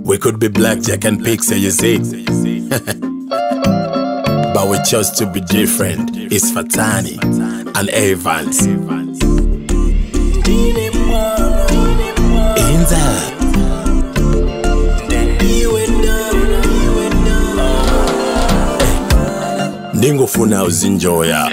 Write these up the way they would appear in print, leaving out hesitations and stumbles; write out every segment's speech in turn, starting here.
We could be blackjack and pixie, you see. But we chose to be different. It's Fatani and Evans. Inza ndingofuna uzinjoya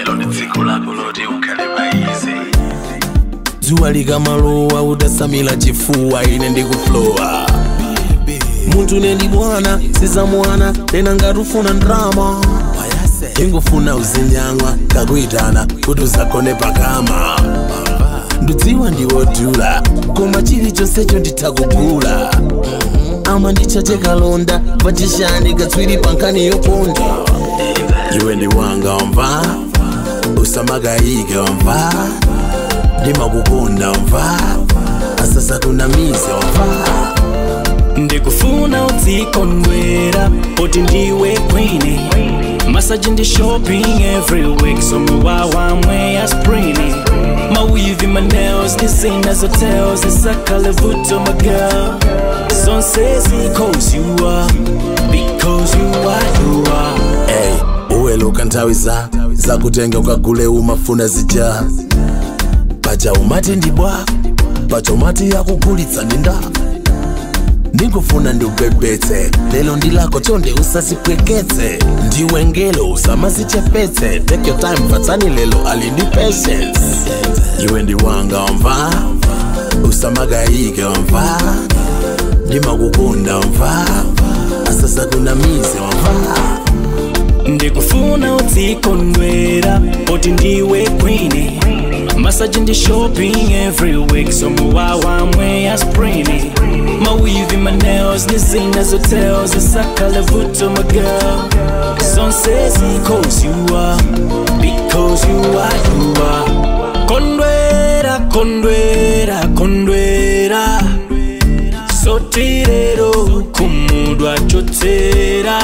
zuwa likamalowa utasamila chifuwa ine ndikuflowa muntu nendi bwana sizamwana tena ngatufuna ndrama ndingofuna uzinyangwa kakuitana kuti uzakone pakama ndudziwa ndiwodula koma chili chonsecho nditakugula ama ndichachekalonda pachishani katswiri pankani yoponda iwe ndi wanga wamva usamagayike wamva ndimakukonda wamva asasa kunamize wamva ndikufuna udzikondwera poti ndiwe kwini massage ndi shopping every week so muwawa mweya sprini mawivi my nails ndisina hotels isakale vuto my girl zonse zikause you are because you are hey uweluka nthawi zakutenga ukagule umafuna zija paja umati ndibwa paja umati yakugulitsa ndinda ndingofuna ndiubebetse lelo ndilako chonde usazipweketse ndiwe ngelo usamazichepetse take your time Fatani lelo alindi patience iwe ndi wanga wamva usamagayike wamva ndimakukonda wamva asasa kunamize wamva ndikufuna udzikondwera poti ndiwe kwini massage ndi shopping every week so muwawa mweya sprini mawivi my nails ndisina hotels isakale vuto my girl zonse zikause you are because you are kondwera kondwera kondwera sotirero kumudwa chotsera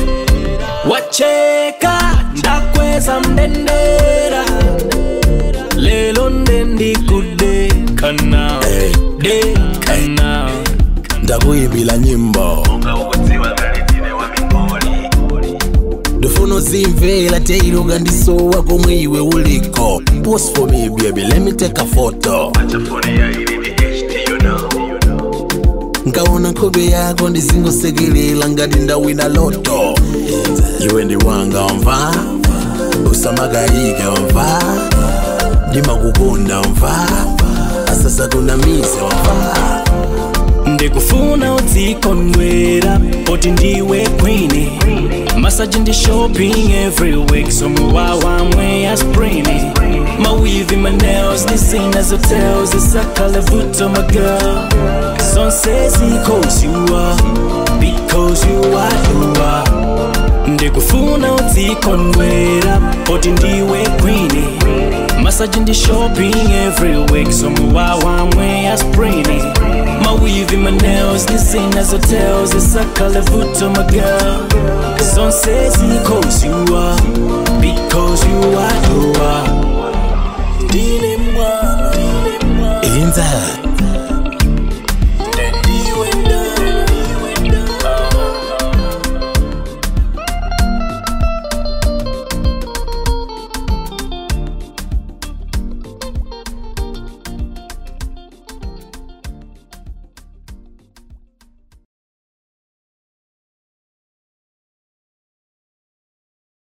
wacheka ndakweza mdendera lelo ndendikudekana dekana ndakuyibila nyimbo ndifuna uzimvela teiluka ndisowa komwe iwe uliko post for me baby let me take a photo nkaona nkhope yako ndizingosekelela ngati ndawina loto iwe ndi wanga wamva usamagayike wamva ndimakukonda wamva asasa kunamize wamva ndikufuna udzikondwera poti ndiwe kwini massage ndi shopping every week so muwawa mweya sprini mawivi my nails ndisina hotels isakale vuto my girl zonse zikause you are because you are ndikufuna udzikondwera poti ndiwe kwini massage ndi shopping every week so muwawa mweya sprini mawivi my nails ndisina hotels isakale vuto my girl zonse zikause you are because you are Inza